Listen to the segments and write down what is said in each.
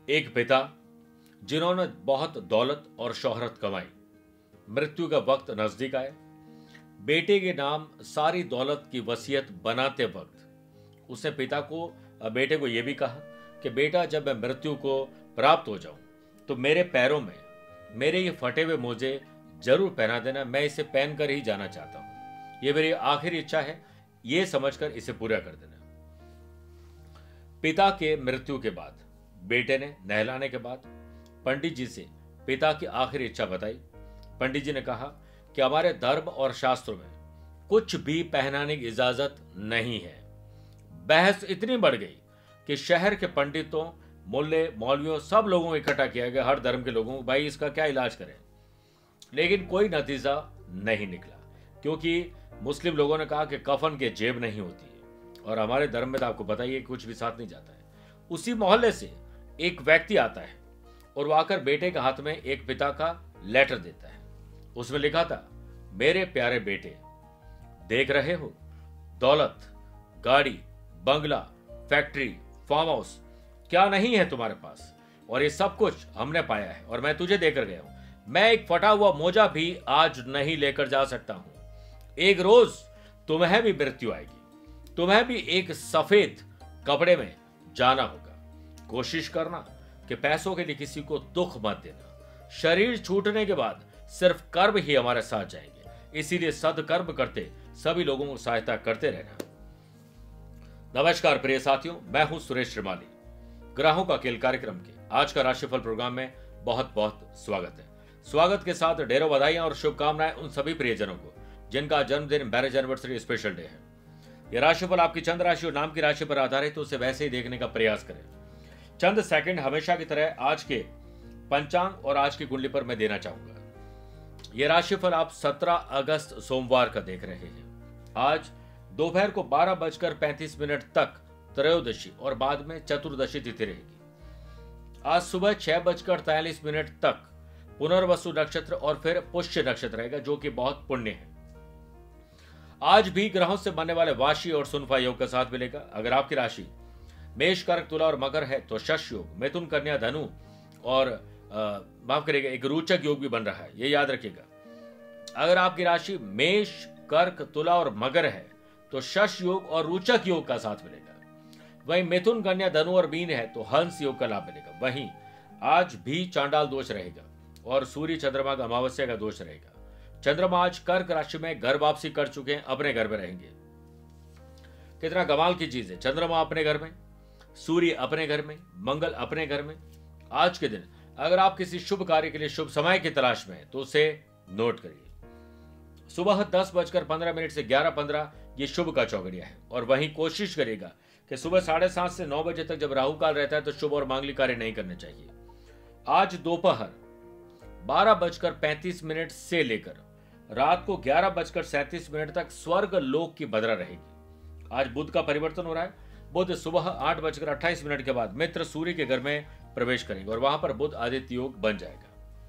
एक पिता जिन्होंने बहुत दौलत और शोहरत कमाई, मृत्यु का वक्त नजदीक आया। बेटे के नाम सारी दौलत की वसीयत बनाते वक्त उसने बेटे को यह भी कहा कि बेटा, जब मैं मृत्यु को प्राप्त हो जाऊं तो मेरे पैरों में मेरे ये फटे हुए मोजे जरूर पहना देना। मैं इसे पहनकर ही जाना चाहता हूं। यह मेरी आखिरी इच्छा है, यह समझकर इसे पूरा कर देना। पिता के मृत्यु के बाद बेटे ने नहलाने के बाद पंडित जी से पिता की आखिरी इच्छा बताई। पंडित जी ने कहा कि हमारे धर्म और शास्त्रों में कुछ भी पहनाने की इजाजत नहीं है। बहस इतनी बढ़ गई कि शहर के पंडितों, मुल्ले, मौलवियों, सब लोगों को इकट्ठा किया गया, हर धर्म के लोगों को, भाई इसका क्या इलाज करें। लेकिन कोई नतीजा नहीं निकला, क्योंकि मुस्लिम लोगों ने कहा कि कफन के जेब नहीं होती है, और हमारे धर्म में तो आपको पता ही है कुछ भी साथ नहीं जाता है। उसी मोहल्ले से एक व्यक्ति आता है और वो आकर बेटे के हाथ में एक पिता का लेटर देता है। उसमें लिखा था, मेरे प्यारे बेटे, देख रहे हो, दौलत, गाड़ी, बंगला, फैक्ट्री, फार्म हाउस क्या नहीं है तुम्हारे पास, और ये सब कुछ हमने पाया है और मैं तुझे देकर गया हूं। मैं एक फटा हुआ मोजा भी आज नहीं लेकर जा सकता हूं। एक रोज तुम्हें भी मृत्यु आएगी, तुम्हें भी एक सफेद कपड़े में जाना होगा। कोशिश करना कि पैसों के लिए किसी को दुख मत देना। शरीर छूटने के बाद सिर्फ कर्म ही हमारे साथ जाएंगे, इसीलिए सदकर्म करते सभी लोगों को सहायता करते रहना। नमस्कार प्रिय साथियों, मैं हूं सुरेश श्रीमाली। ग्रहों का खेल कार्यक्रम के आज का राशिफल प्रोग्राम में बहुत बहुत स्वागत है। स्वागत के साथ ढेरों बधाइयां और शुभकामनाएं उन सभी प्रियजनों को जिनका जन्मदिन, मैरिज एनिवर्सरी, स्पेशल डे है। यह राशिफल आपकी चंद्र राशि और नाम की राशि पर आधारित है, उसे वैसे ही देखने का प्रयास करें। चंद सेकंड हमेशा की तरह आज के पंचांग और आज की कुंडली पर मैं देना चाहूंगा। यह राशिफल आप 17 अगस्त सोमवार का देख रहे हैं। आज दोपहर को 12:35 तक त्रयोदशी और बाद में चतुर्दशी तिथि रहेगी। आज सुबह 6:43 तक पुनर्वसु नक्षत्र और फिर पुष्य नक्षत्र रहेगा, जो कि बहुत पुण्य है। आज भी ग्रहों से बनने वाले वाशी और सुनफा योग का साथ मिलेगा। अगर आपकी राशि मेष, कर्क, तुला और मकर है तो शश योग, मिथुन, कन्या, धनु और माफ करिएगा एक रोचक योग भी बन रहा है, ये याद रखिएगा। अगर आपकी राशि मेष, कर्क, तुला और मकर है तो शश योग और रोचक योग का साथ मिलेगा। वहीं मिथुन, कन्या, धनु और मीन है तो हंस योग का लाभ मिलेगा। वहीं आज भी चांडाल दोष रहेगा और सूर्य चंद्रमा का अमावस्या का दोष रहेगा। चंद्रमा आज कर्क राशि में घर वापसी कर चुके हैं, अपने घर में रहेंगे। कितना कमाल की चीज है, चंद्रमा अपने घर में, सूर्य अपने घर में, मंगल अपने घर में। आज के दिन अगर आप किसी शुभ कार्य के लिए शुभ समय की तलाश में हैं तो उसे नोट करिए। सुबह 10:15 से 11:15 ये शुभ का चौघड़िया है, और वहीं कोशिश करिएगा कि सुबह 7:30 से 9 बजे तक जब राहु काल रहता है तो शुभ और मांगलिक कार्य नहीं करने चाहिए। आज दोपहर 12:35 से लेकर रात को 11:37 तक स्वर्ग लोक की बद्रा रहेगी। आज बुध का परिवर्तन हो रहा है। बुध सुबह 8:28 के बाद मित्र सूर्य के घर में प्रवेश करेंगे और वहां पर बुध आदित्य योग बन जाएगा।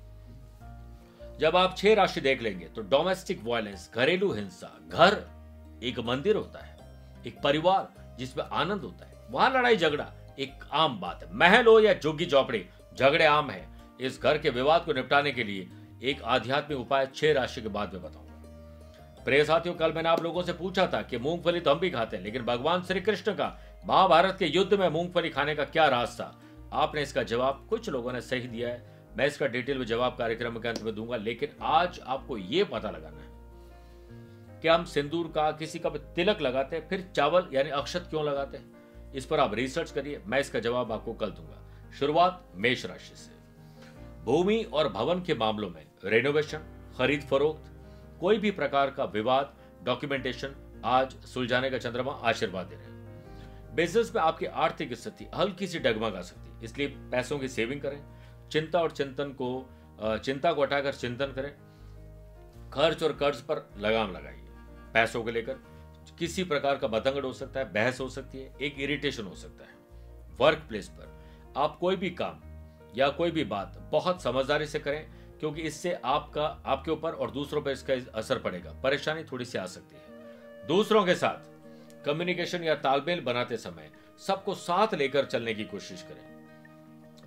जब आप 6 राशि देख लेंगे तो डोमेस्टिक वायलेंस, घरेलू हिंसा, घर एक मंदिर होता है, एक परिवार जिसमें आनंद होता है, वहां लड़ाई झगड़ा एक आम बात है। महल हो या झुग्गी झोपड़ी, झगड़े आम है। इस घर के विवाद को निपटाने के लिए एक आध्यात्मिक उपाय 6 राशि के बाद में बताऊंगा। प्रिय साथियों, कल मैंने आप लोगों से पूछा था कि मूंगफली तो हम भी खाते हैं, लेकिन भगवान श्री कृष्ण का महाभारत के युद्ध में मूंगफली खाने का क्या राज था। आपने इसका जवाब कुछ लोगों ने सही दिया है। मैं इसका डिटेल में जवाब कार्यक्रम के अंत में दूंगा, लेकिन आज आपको यह पता लगाना है कि हम सिंदूर का, किसी का भी तिलक लगाते हैं, फिर चावल यानी अक्षत क्यों लगाते हैं। इस पर आप रिसर्च करिए, मैं इसका जवाब आपको कल दूंगा। शुरुआत मेष राशि से। भूमि और भवन के मामलों में रेनोवेशन, खरीद फरोख्त, कोई भी प्रकार का विवाद, डॉक्यूमेंटेशन आज सुलझाने का चंद्रमा आशीर्वाद दे रहे हैं। बिजनेस में आपकी आर्थिक स्थिति हल्की सी डगमगा सकती है, इसलिए पैसों की सेविंग करें। चिंता को हटाकर चिंतन करें। खर्च और कर्ज पर लगाम लगाइए। पैसों को लेकर किसी प्रकार का मतंगड़ हो सकता है, बहस हो सकती है, एक इरिटेशन हो सकता है। वर्क प्लेस पर आप कोई भी काम या कोई भी बात बहुत समझदारी से करें, क्योंकि इससे आपके ऊपर और दूसरों पर इसका असर पड़ेगा। परेशानी थोड़ी सी आ सकती है। दूसरों के साथ कम्युनिकेशन या तालमेल बनाते समय सबको साथ लेकर चलने की कोशिश करें।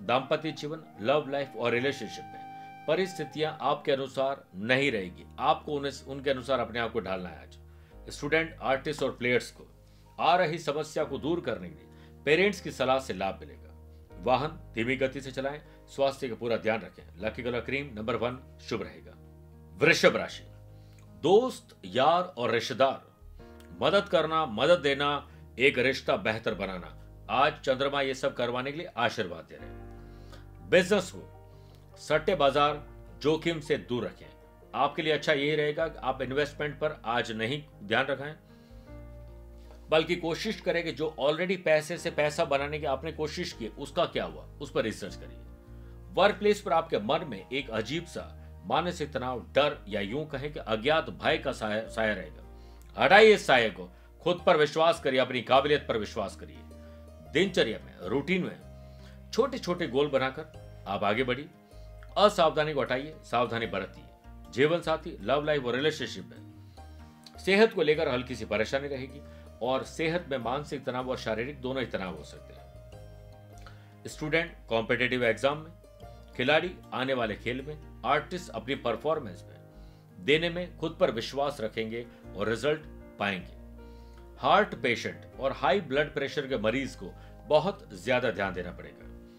दाम्पत्य जीवन, लव लाइफ और रिलेशनशिप में परिस्थितियां आपके अनुसार नहीं रहेगी, आपको उनके अनुसार अपने आप को ढालना है। आज स्टूडेंट, आर्टिस्ट और प्लेयर्स को आ रही समस्या को दूर करने के लिए पेरेंट्स की सलाह से लाभ मिलेगा। वाहन धीमी गति से चलाएं, स्वास्थ्य का पूरा ध्यान रखें। लकी कलर क्रीम नंबर 1 शुभ रहेगा। वृषभ राशि, दोस्त, यार और रिश्तेदार, मदद करना, मदद देना, एक रिश्ता बेहतर बनाना, आज चंद्रमा ये सब करवाने के लिए आशीर्वाद दे रहे हैं। बिजनेस को सट्टे बाजार, जोखिम से दूर रखें। आपके लिए अच्छा यही रहेगा कि आप इन्वेस्टमेंट पर आज नहीं ध्यान रखें, बल्कि कोशिश करें कि जो ऑलरेडी पैसे से पैसा बनाने की आपने कोशिश की उसका क्या हुआ, उस पर रिसर्च करिए। वर्क प्लेस पर आपके मन में एक अजीब सा मानसिक तनाव, डर या यूं कहें कि अज्ञात भय का साया रहेगा। हटाइए इस साये को, खुद पर विश्वास करिए, अपनी काबिलियत पर विश्वास करिए। दिनचर्या में, रूटीन में छोटे छोटे गोल बनाकर आप आगे बढ़िए। असावधानी को हटाइए, सावधानी बरतिए। जीवन साथी, लव लाइफ और रिलेशनशिप में सेहत को लेकर हल्की सी परेशानी रहेगी और सेहत में मानसिक तनाव और शारीरिक दोनों ही तनाव हो सकते हैं। स्टूडेंट कॉम्पिटिटिव एग्जाम में, खिलाड़ी आने वाले खेल में, आर्टिस्ट अपनी परफॉर्मेंस में देने में खुद पर विश्वास रखेंगे और रिजल्ट पाएंगे। हार्ट पेशेंट और हाई ब्लड प्रेशर के मरीज को बहुत ज्यादा ध्यान देना पड़ेगा।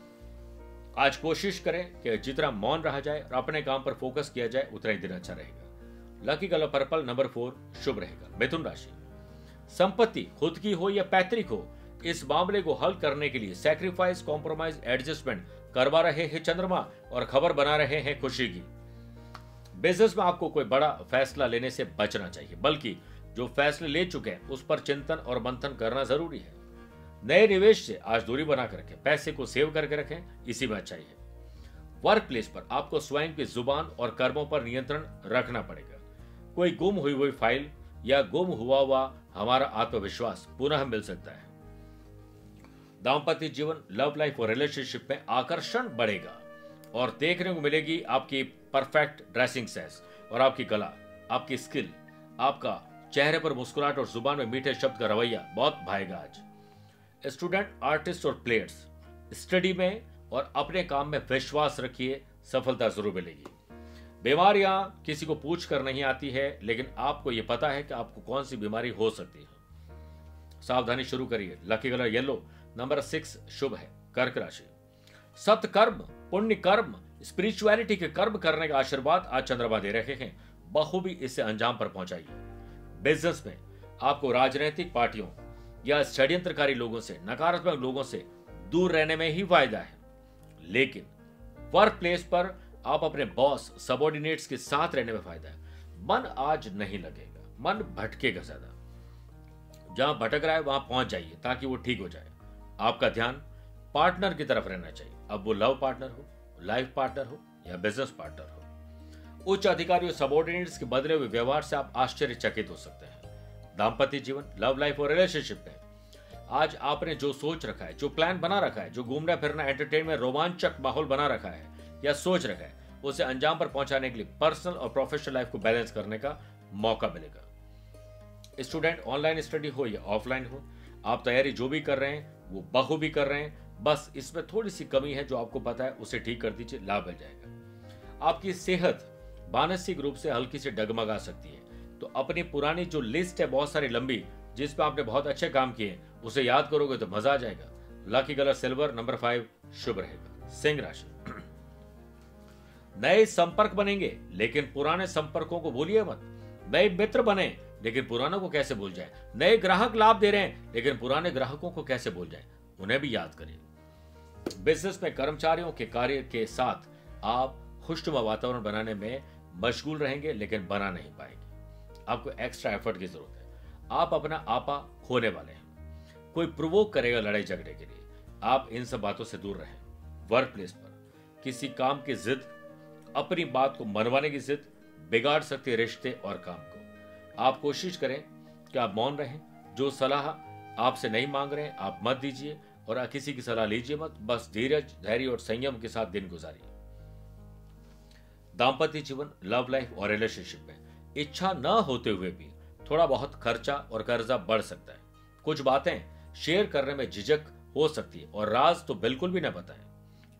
आज कोशिश करें कि जितना मौन रहा जाए और अपने काम पर फोकस किया जाए उतना ही दिन अच्छा रहेगा। लकी कलर पर्पल नंबर 4 शुभ रहेगा। मिथुन राशि, संपत्ति खुद की हो या पैतृक हो, इस मामले को हल करने के लिए सैक्रिफाइस, कॉम्प्रोमाइज, एडजस्टमेंट करवा रहे हैं चंद्रमा और खबर बना रहे हैं खुशी की। बिजनेस में आपको कोई बड़ा फैसला लेने से बचना चाहिए, बल्कि जो फैसले ले चुके हैं उस पर चिंतन और मंथन करना जरूरी है। नए निवेश से आज दूरी बनाकर रखें, पैसे को सेव करके रखें, इसी में अच्छाई है। वर्क प्लेस पर आपको स्वयं की जुबान और कर्मों पर नियंत्रण रखना पड़ेगा। कोई गुम हुई फाइल या गुम हुआ हमारा आत्मविश्वास पुनः मिल सकता है। दाम्पत्य जीवन, लव लाइफ और रिलेशनशिप में आकर्षण बढ़ेगा और देखने को मिलेगी आपकी परफेक्ट ड्रेसिंग सेंस और आपकी कला, आपकी स्किल, आपका चेहरे पर मुस्कुराहट और जुबान में मीठे शब्द का रवैया बहुत भाएगा आज। स्टूडेंट, आर्टिस्ट और प्लेयर्स, स्टडी में और अपने काम में विश्वास रखिए, सफलता जरूर मिलेगी। बीमारियां किसी को पूछ कर नहीं आती है, लेकिन आपको यह पता है कि आपको कौन सी बीमारी हो सकती है। सावधानी शुरू करिए। लकी कलर येलो नंबर 6 शुभ है। कर्क राशि, सत्कर्म, पुण्य कर्म, स्पिरिचुअलिटी के कर्म करने का आशीर्वाद आज चंद्रमा दे रहे हैं, बखूबी इसे अंजाम पर पहुंचाइए। बिजनेस में आपको राजनीतिक पार्टियों या षड्यंत्रकारी लोगों से, नकारात्मक लोगों से दूर रहने में ही फायदा है, लेकिन वर्क प्लेस पर आप अपने बॉस, सबॉर्डिनेट्स के साथ रहने में फायदा है। मन आज नहीं लगेगा, मन भटकेगा ज्यादा। जहां भटक रहा है वहां पहुंच जाइए ताकि वो ठीक हो जाए। आपका ध्यान पार्टनर की तरफ रहना चाहिए, अब वो लव पार्टनर हो, लाइफ पार्टनर हो या बिजनेस पार्टनर हो। उच्च अधिकारियों, सबॉर्डिनेट्स के बदले हुए व्यवहार से आप आश्चर्यचकित हो सकते हैं। दाम्पत्य जीवन, लव लाइफ और रिलेशनशिप में आज आपने जो सोच रखा है, जो प्लान बना रखा है, जो घूमना फिरना, एंटरटेनमेंट, रोमांचक माहौल बना रखा है या सोच रखा है, उसे अंजाम पर पहुंचाने के लिए पर्सनल और प्रोफेशनल लाइफ को बैलेंस करने का मौका मिलेगा। स्टूडेंट, ऑनलाइन स्टडी हो या ऑफलाइन हो, आप तैयारी जो भी कर रहे हैं वो बखूबी कर रहे हैं, बस इसमें थोड़ी सी कमी है जो आपको पता है, उसे ठीक कर दीजिए, लाभ मिल जाएगा। आपकी सेहत मानसिक रूप से हल्की से डगमगा सकती है, तो अपनी पुरानी जो लिस्ट है बहुत सारी लंबी, जिस पे आपने बहुत अच्छे काम किए, उसे याद करोगे तो मजा आ जाएगा। लकी कलर सिल्वर नंबर 5 शुभ रहेगा। सिंह राशि, नए संपर्क बनेंगे लेकिन पुराने संपर्कों को भूलिए मत। नए मित्र बने लेकिन पुरानों को कैसे भूल जाए। नए ग्राहक लाभ दे रहे हैं लेकिन पुराने ग्राहकों को कैसे भूल जाए, उन्हें भी याद करिए। बिजनेस में कर्मचारियों के कार्य के साथ आप खुशनुमा वातावरण बनाने में मशगूल रहेंगे लेकिन बना नहीं पाएंगे। आपको एक्स्ट्रा एफर्ट की जरूरत है। आप अपना आपा खोने वाले हैं, कोई प्रोवोक करेगा लड़ाई झगड़े के लिए, आप इन सब बातों से दूर रहें। वर्क प्लेस पर किसी काम की जिद, अपनी बात को मनवाने की जिद बिगाड़ सकती है रिश्ते और काम को। आप कोशिश करें कि आप मौन रहें। जो सलाह आपसे नहीं मांग रहे हैं आप मत दीजिए और किसी की सलाह लीजिए मत, बस धीरज, धैर्य और संयम के साथ दिन गुजारिए। दाम्पत्य जीवन, लव लाइफ और रिलेशनशिप में इच्छा न होते हुए भी थोड़ा बहुत खर्चा और कर्जा बढ़ सकता है। कुछ बातें शेयर करने में झिझक हो सकती है और राज तो बिल्कुल भी न बताएं।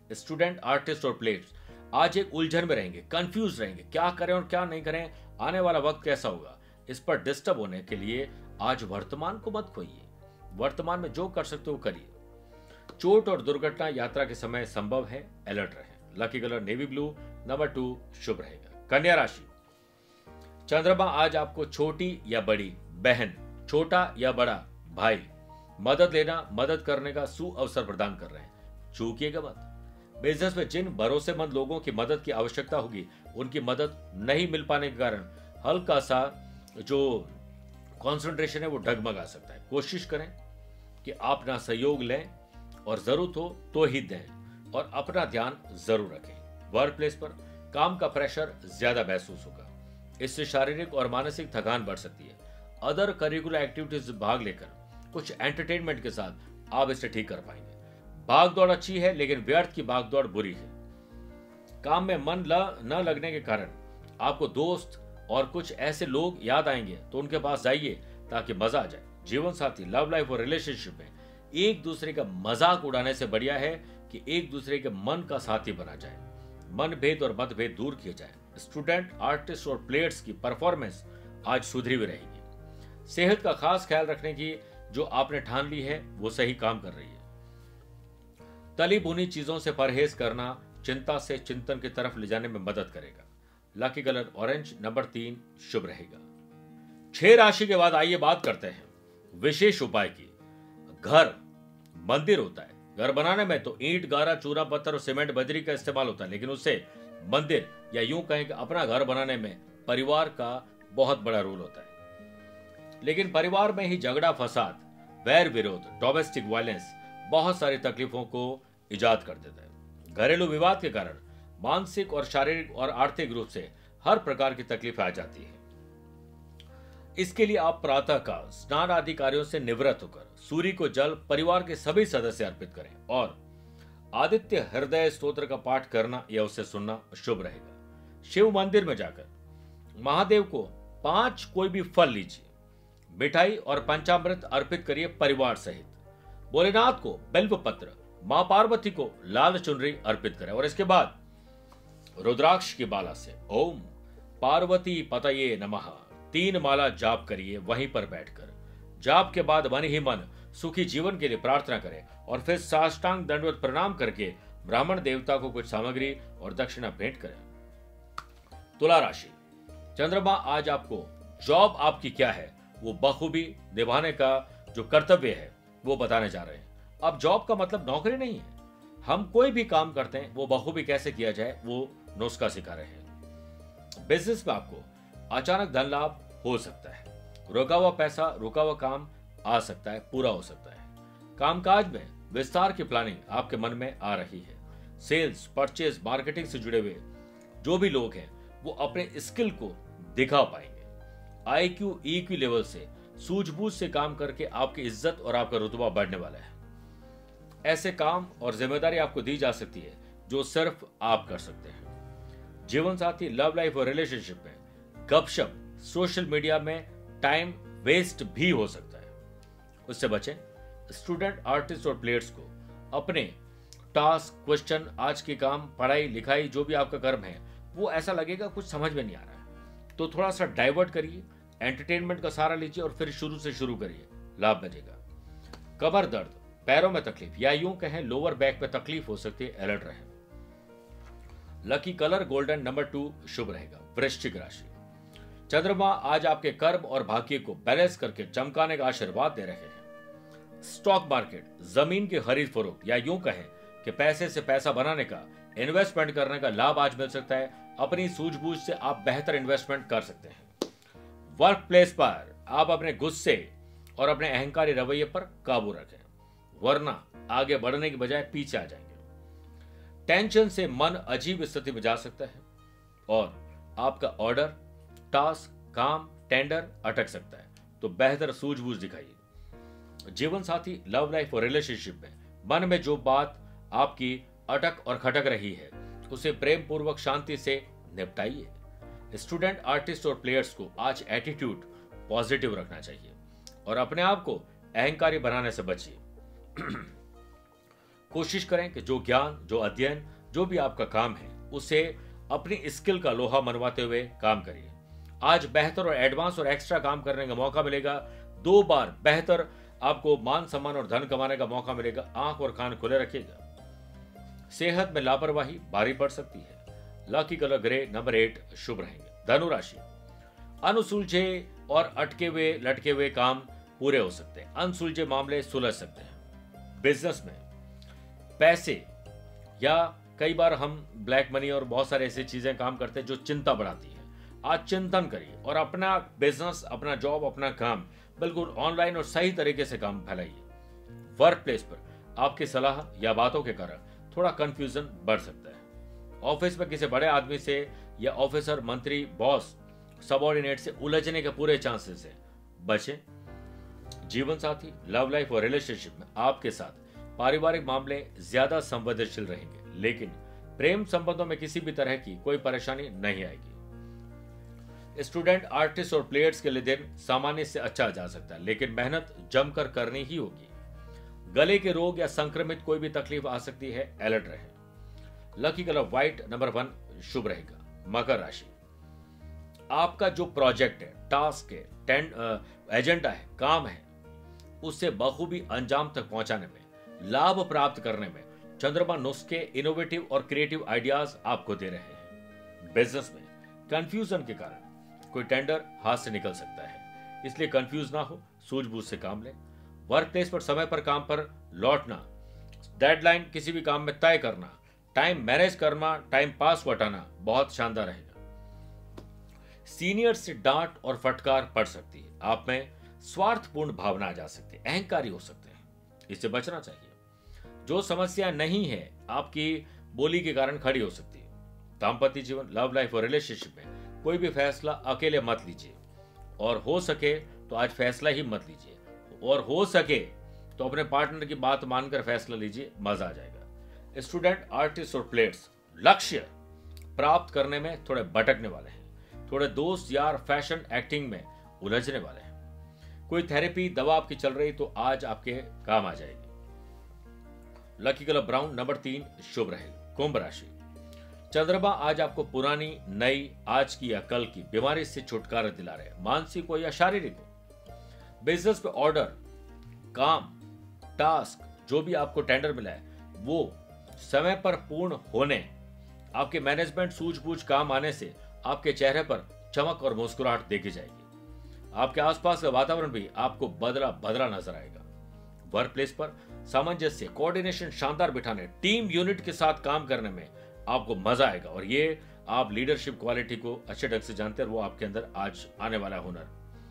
स्टूडेंट, आर्टिस्ट और प्लेयर्स आज एक उलझन में रहेंगे, कंफ्यूज रहेंगे, क्या करें और क्या नहीं करें, आने वाला वक्त कैसा होगा। इस पर डिस्टर्ब होने के लिए आज वर्तमान को मत खोइए, वर्तमान में जो कर सकते हो करिए। चोट और दुर्घटना यात्रा के समय संभव है, अलर्ट रहें। Lucky colour navy blue, number 2 शुभ रहेगा। कन्या राशि, चंद्रमा आज आपको छोटी या बड़ी बहन, छोटा या बड़ा भाई, मदद लेना, मदद करने का सुअवसर प्रदान कर रहे हैं, चूकिएगा मत। बिजनेस में जिन भरोसेमंद लोगों की मदद की आवश्यकता होगी, उनकी मदद नहीं मिल पाने के कारण हल्का सा जो कंसंट्रेशन है वो डगमगा सकता है। कोशिश करें कि आप ना सहयोग लें और जरूरत हो तो ही दें और अपना ध्यान जरूर रखें। वर्क प्लेस पर काम का प्रेशर ज्यादा महसूस होगा, इससे शारीरिक और मानसिक थकान बढ़ सकती है। अदर करिकुलर एक्टिविटीज भाग लेकर कुछ एंटरटेनमेंट के साथ आप इसे ठीक कर पाएंगे। भाग दौड़ अच्छी है, लेकिन व्यर्थ की भाग दौड़ बुरी है। काम में मन न लगने के कारण आपको दोस्त और कुछ ऐसे लोग याद आएंगे, तो उनके पास जाइए ताकि मजा आ जाए। जीवन साथी, लव लाइफ और रिलेशनशिप में एक दूसरे का मजाक उड़ाने से बढ़िया है कि एक दूसरे के मन का साथी बना जाए, मनभेद और मतभेद दूर किए जाए। स्टूडेंट, आर्टिस्ट और प्लेयर्स की परफॉर्मेंस आज सुधरी हुई रहेगी। सेहत का खास ख्याल रखने की जो आपने ठान ली है वो सही काम कर रही है। तली भुनी चीजों से परहेज करना चिंता से चिंतन की तरफ ले जाने में मदद करेगा। लकी कलर ऑरेंज, नंबर 3 शुभ रहेगा। 6 राशि के बाद आइए बात करते हैं विशेष उपाय की। घर मंदिर होता है, घर बनाने में तो ईंट, गारा, चूरा, पत्थर और सीमेंट, बजरी का इस्तेमाल होता है, लेकिन उससे मंदिर या यूं कहें कि अपना घर बनाने में परिवार का बहुत बड़ा रोल होता है। लेकिन परिवार में ही झगड़ा, फसाद, वैर विरोध, डोमेस्टिक वायलेंस बहुत सारी तकलीफों को इजाद कर देता है। घरेलू विवाद के कारण मानसिक और शारीरिक और आर्थिक रूप से हर प्रकार की तकलीफ आ जाती है। इसके लिए आप प्रातः का स्नान आदि कार्यों से निवृत्त होकर सूर्य को जल परिवार के सभी सदस्य अर्पित करें और आदित्य हृदय स्तोत्र का पाठ करना या उसे सुनना शुभ रहेगा। शिव मंदिर में जाकर महादेव को 5 कोई भी फल लीजिए, मिठाई और पंचामृत अर्पित करिए परिवार सहित। भोलेनाथ को बिल्व पत्र, मां पार्वती को लाल चुनरी अर्पित करें और इसके बाद रुद्राक्ष की माला से ओम पार्वती पतये नमः 3 माला जाप करिए वहीं पर बैठकर। जाप के बाद मन ही मन सुखी जीवन के लिए प्रार्थना करें और फिर साष्टांग दंडवत प्रणाम करके ब्राह्मण देवता को कुछ सामग्री और दक्षिणा भेंट करें। तुला राशि, चंद्रमा आज आपको जॉब आपकी क्या है वो बखूबी निभाने का जो कर्तव्य है वो बताने जा रहे हैं। अब जॉब का मतलब नौकरी नहीं है, हम कोई भी काम करते हैं वो बखूबी कैसे किया जाए वो नुस्खा सिखा रहे हैं। बिजनेस में आपको अचानक धन लाभ हो सकता है, रुका हुआ पैसा, रुका हुआ काम आ सकता है, पूरा हो सकता है। कामकाज में विस्तार की प्लानिंग आपके मन में आ रही है। सेल्स, परचेज, मार्केटिंग से जुड़े हुए जो भी लोग हैं वो अपने स्किल को दिखा पाएंगे। IQ, EQ लेवल से सूझबूझ से काम करके आपकी इज्जत और आपका रुतबा बढ़ने वाला है। ऐसे काम और जिम्मेदारी आपको दी जा सकती है जो सिर्फ आप कर सकते हैं। जीवन साथी, लव लाइफ और रिलेशनशिप में गपशप, सोशल मीडिया में टाइम वेस्ट भी हो सकता है, उससे बचें। स्टूडेंट, आर्टिस्ट और प्लेयर्स को अपने टास्क, क्वेश्चन, आज के काम, पढ़ाई लिखाई जो भी आपका कर्म है वो ऐसा लगेगा कुछ समझ में नहीं आ रहा है, तो थोड़ा सा डाइवर्ट करिए, एंटरटेनमेंट का सहारा लीजिए और फिर शुरू से शुरू करिए, लाभ मिलेगा। कमर दर्द, पैरों में तकलीफ या यूं कहें लोअर बैक में तकलीफ हो सकती है, अलर्ट रहें। लकी कलर गोल्डन, नंबर 2 शुभ रहेगा। वृश्चिक राशि, चंद्रमा आज आपके कर्म और भाग्य को बैलेंस करके चमकाने का आशीर्वाद दे रहे हैं। स्टॉक मार्केट, जमीन की खरीद फरोख्त या यूं कहें कि पैसे से पैसा बनाने का, इन्वेस्टमेंट करने का लाभ आज मिल सकता है। अपनी सूझबूझ से आप बेहतर इन्वेस्टमेंट कर सकते हैं। वर्क प्लेस पर आप अपने गुस्से और अपने अहंकारी रवैये पर काबू रखें, वरना आगे बढ़ने की बजाय पीछे आ जाएंगे। टेंशन से मन अजीब स्थिति में जा सकता है और आपका ऑर्डर, टास्क, काम, टेंडर अटक सकता है, तो बेहतर सूझबूझ दिखाइए। जीवन साथी, लव लाइफ और रिलेशनशिप में मन में जो बात आपकी अटक और खटक रही है उसे प्रेम पूर्वक शांति से निपटाइए। स्टूडेंट, आर्टिस्ट और प्लेयर्स को आज एटीट्यूड पॉजिटिव रखना चाहिए और अपने आप को अहंकारी बनाने से बचिए। कोशिश करें कि जो ज्ञान, जो अध्ययन, जो भी आपका काम है, उसे अपनी स्किल का लोहा मनवाते हुए काम करिए। आज बेहतर और एडवांस और एक्स्ट्रा काम करने का मौका मिलेगा। 2 बार बेहतर आपको मान सम्मान और धन कमाने का मौका मिलेगा। आंख और कान खुले रखिएगा। सेहत में लापरवाही भारी पड़ सकती है। लकी कलर ग्रे, नंबर 8 शुभ रहेंगे। धनु राशि, अनसुलझे और अटके हुए लटके हुए काम पूरे हो सकते हैं। अनसुलझे मामले सुलझ सकते हैं। बिजनेस में पैसे या कई बार हम ब्लैक मनी और बहुत सारे ऐसी चीजें काम करते हैं जो चिंता बढ़ाती है। आज चिंतन करिए और अपना बिजनेस, अपना जॉब, अपना काम बिल्कुल ऑनलाइन और सही तरीके से काम फैलाइए। वर्क प्लेस पर आपकी सलाह या बातों के कारण थोड़ा कंफ्यूजन बढ़ सकता है। ऑफिस में किसी बड़े आदमी से या ऑफिसर, मंत्री, बॉस, सबऑर्डिनेट से उलझने के पूरे चांसेस है, बचें। जीवन साथी, लव लाइफ और रिलेशनशिप में आपके साथ पारिवारिक मामले ज्यादा संवेदनशील रहेंगे, लेकिन प्रेम संबंधों में किसी भी तरह की कोई परेशानी नहीं आएगी। स्टूडेंट, आर्टिस्ट और प्लेयर्स के लिए दिन सामान्य से अच्छा जा सकता है, लेकिन मेहनत जमकर करनी ही होगी। गले के रोग या संक्रमित कोई भी तकलीफ आ सकती है, अलर्ट रहें। लकी कलर व्हाइट, नंबर 1 शुभ रहेगा। मकर राशि, आपका जो प्रोजेक्ट है, टास्क है, एजेंडा है, काम है, उससे बखूबी अंजाम तक पहुंचाने में, लाभ प्राप्त करने में चंद्रमा नुस्खे, इनोवेटिव और क्रिएटिव आइडियाज आपको दे रहे हैं। बिजनेस में कंफ्यूजन के कारण कोई टेंडर हाथ से निकल सकता है, इसलिए कंफ्यूज ना हो, सूझबूझ से काम लें। वर्क प्लेस पर समय पर काम पर लौटना, डेडलाइन किसी भी काम में तय करना, टाइम मैनेज करना, टाइम पास हटाना बहुत शानदार रहेगा। सीनियर से डांट और फटकार पड़ सकती है। आप में स्वार्थपूर्ण भावना आ जा सकती है, अहंकारी हो सकते हैं, इससे बचना चाहिए। जो समस्या नहीं है, आपकी बोली के कारण खड़ी हो सकती है। दाम्पत्य जीवन, लव लाइफ और रिलेशनशिप में कोई भी फैसला अकेले मत लीजिए, और हो सके तो आज फैसला ही मत लीजिए, और हो सके तो अपने पार्टनर की बात मानकर फैसला लीजिए, मजा आ जाएगा। स्टूडेंट, आर्टिस्ट और प्लेयर्स लक्ष्य प्राप्त करने में थोड़े भटकने वाले हैं। थोड़े दोस्त यार फैशन एक्टिंग में उलझने वाले हैं। कोई थेरेपी दवा आपकी चल रही तो आज आपके काम आ जाएगी। लकी कलर ब्राउन, नंबर 3 शुभ रहेगा। कुंभ राशि, चंद्रमा आज आपको पुरानी, नई, आज की या कल की बीमारी से छुटकारा दिला रहे हैं, मानसिक हो या शारीरिक हो। बिजनेस पे ऑर्डर, काम, टास्क जो भी आपको टेंडर मिला है वो समय पर पूर्ण होने, आपके मैनेजमेंट सूझबूझ काम आने से आपके चेहरे पर चमक और मुस्कुराहट देखी जाएगी। आपके आसपास का वातावरण भी आपको बदला बदला नजर आएगा। वर्क प्लेस पर सामंजस्य, कोऑर्डिनेशन शानदार बिठाने, टीम यूनिट के साथ काम करने में आपको मजा आएगा, और ये आप लीडरशिप क्वालिटी को अच्छे ढंग से जानते हैं, वो आपके अंदर आज आने वाला हुनर।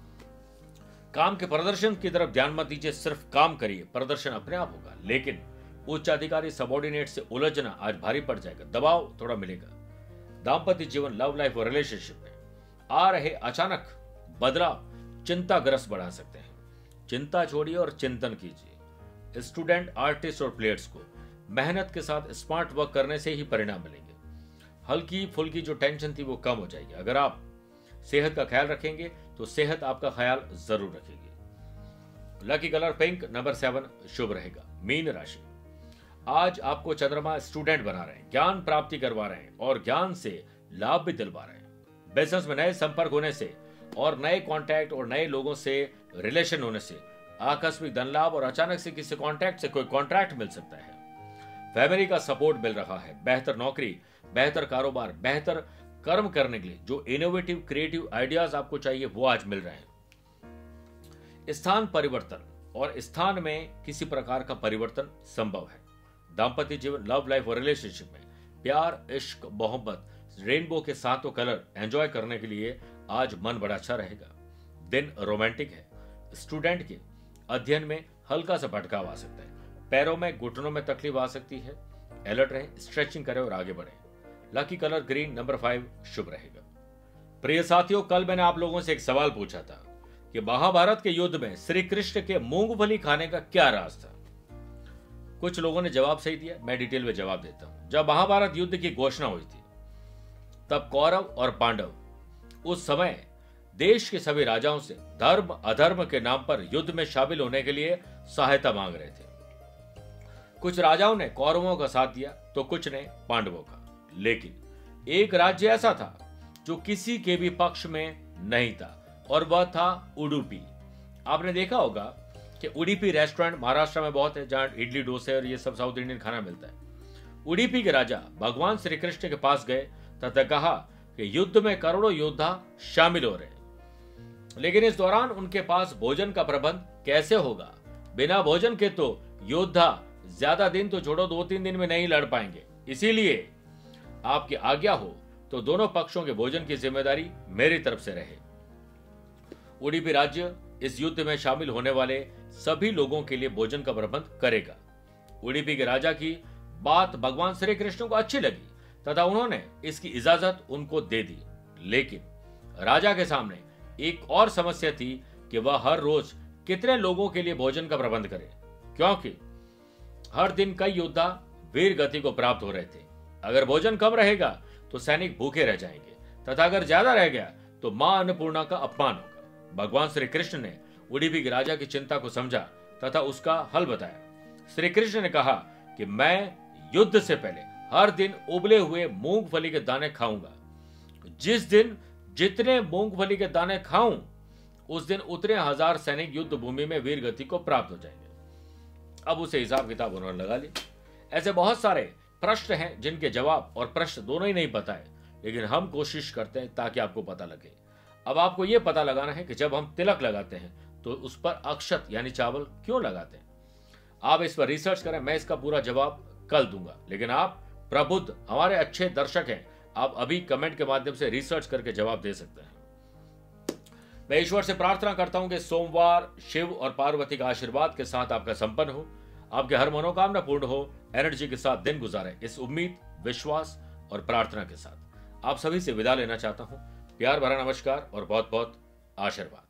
काम के प्रदर्शन की तरफ ध्यान मत दीजिए, सिर्फ काम करिए, प्रदर्शन अपने आप होगा। लेकिन उच्च अधिकारी, सबऑर्डिनेट से उलझना आज भारी पड़ जाएगा, दबाव थोड़ा मिलेगा। दाम्पत्य जीवन, लव लाइफ और रिलेशनशिप में आ रहे अचानक बदलाव चिंताग्रस्त बढ़ा सकते हैं। चिंता छोड़िए और चिंतन कीजिए। स्टूडेंट, आर्टिस्ट और प्लेयर्स को मेहनत के साथ स्मार्ट वर्क करने से ही परिणाम मिलेंगे। हल्की फुल्की जो टेंशन थी वो कम हो जाएगी। अगर आप सेहत का ख्याल रखेंगे तो सेहत आपका ख्याल जरूर रखेगी। लकी कलर पिंक, नंबर 7 शुभ रहेगा। मीन राशि, आज आपको चंद्रमा स्टूडेंट बना रहे हैं, ज्ञान प्राप्ति करवा रहे हैं और ज्ञान से लाभ भी दिलवा रहे हैं। बिजनेस में नए संपर्क होने से और नए कॉन्टैक्ट और नए लोगों से रिलेशन होने से आकस्मिक धन लाभ और अचानक से किसी कॉन्टैक्ट से कोई कॉन्ट्रैक्ट मिल सकता है। फैमिली का सपोर्ट मिल रहा है। बेहतर नौकरी, बेहतर कारोबार, बेहतर कर्म करने के लिए जो इनोवेटिव क्रिएटिव आइडियाज आपको चाहिए वो आज मिल रहे हैं। स्थान परिवर्तन और स्थान में किसी प्रकार का परिवर्तन संभव है। दाम्पत्य जीवन, लव लाइफ और रिलेशनशिप में प्यार, इश्क, मोहब्बत, रेनबो के सातों कलर एंजॉय करने के लिए आज मन बड़ा अच्छा रहेगा। दिन रोमांटिक है। स्टूडेंट के अध्ययन में हल्का सा भटकाव आ सकता है। पैरों में, घुटनों में तकलीफ आ सकती है, अलर्ट रहे, स्ट्रेचिंग करें और आगे बढ़े। लकी कलर ग्रीन, नंबर 5 शुभ रहेगा। प्रिय साथियों, कल मैंने आप लोगों से एक सवाल पूछा था कि महाभारत के युद्ध में श्री कृष्ण के मूंगफली खाने का क्या राज था। कुछ लोगों ने जवाब सही दिया, मैं डिटेल में जवाब देता हूं। जब महाभारत युद्ध की घोषणा हुई थी तब कौरव और पांडव उस समय देश के सभी राजाओं से धर्म अधर्म के नाम पर युद्ध में शामिल होने के लिए सहायता मांग रहे थे। कुछ राजाओं ने कौरवों का साथ दिया तो कुछ ने पांडवों का। लेकिन एक राज्य ऐसा था जो किसी के भी पक्ष में नहीं था और वह था उडुपी। आपने देखा होगा कि उडुपी रेस्टोरेंट महाराष्ट्र में बहुत है, जहां इडली डोसे और ये सब साउथ इंडियन खाना मिलता है। उडुपी के राजा भगवान श्री कृष्ण के पास गए तथा कहा कि युद्ध में करोड़ों योद्धा शामिल हो रहे हैं, लेकिन इस दौरान उनके पास भोजन का प्रबंध कैसे होगा? बिना भोजन के तो योद्धा ज्यादा दिन तो छोड़ो 2-3 दिन में नहीं लड़ पाएंगे। इसीलिए आपकी आज्ञा हो तो दोनों पक्षों के भोजन की जिम्मेदारी मेरी तरफ से रहे। उडुपी राज्य इस युद्ध में शामिल होने वाले सभी लोगों के लिए भोजन का प्रबंध करेगा। उडुपी के राजा की बात भगवान श्री कृष्ण को अच्छी लगी तथा उन्होंने इसकी इजाजत उनको दे दी। लेकिन राजा के सामने एक और समस्या थी कि वह हर रोज कितने लोगों के लिए भोजन का प्रबंध करे, क्योंकि हर दिन कई योद्धा वीर गति को प्राप्त हो रहे थे। अगर भोजन कम रहेगा तो सैनिक भूखे रह जाएंगे तथा अगर ज्यादा रह गया तो मां अन्नपूर्णा का अपमान होगा। भगवान श्री कृष्ण ने उडुपी के राजा की चिंता को समझा तथा उसका हल बताया। श्री कृष्ण ने कहा कि मैं युद्ध से पहले हर दिन उबले हुए मूंगफली के दाने खाऊंगा। जिस दिन जितने मूंगफली के दाने खाऊं उस दिन उतने 1000 सैनिक युद्ध भूमि में वीर गति को प्राप्त हो जाएंगे। अब उसे हिसाब किताब उन्होंने लगा ली। ऐसे बहुत सारे प्रश्न हैं जिनके जवाब और प्रश्न दोनों ही नहीं पता है, लेकिन हम कोशिश करते हैं ताकि आपको पता लगे। अब आपको यह पता लगाना है कि जब हम तिलक लगाते हैं तो उस पर अक्षत यानी चावल क्यों लगाते हैं। आप इस पर रिसर्च करें, मैं इसका पूरा जवाब कल दूंगा। लेकिन आप प्रबुद्ध हमारे अच्छे दर्शक हैं, आप अभी कमेंट के माध्यम से रिसर्च करके जवाब दे सकते हैं। मैं ईश्वर से प्रार्थना करता हूं कि सोमवार शिव और पार्वती का आशीर्वाद के साथ आपका संपन्न हो, आपके हर मनोकामना पूर्ण हो, एनर्जी के साथ दिन गुजारे, इस उम्मीद, विश्वास और प्रार्थना के साथ आप सभी से विदा लेना चाहता हूं। प्यार भरा नमस्कार और बहुत बहुत आशीर्वाद।